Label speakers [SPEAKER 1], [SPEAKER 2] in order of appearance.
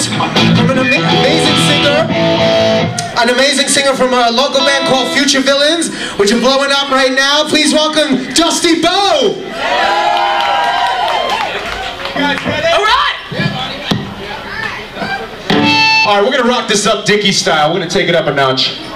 [SPEAKER 1] from an amazing singer from a local band called Future Villains, which are blowing up right now. Please welcome Dusty Bo!
[SPEAKER 2] Alright, we're gonna rock this up Dickie style. We're gonna take it up a notch.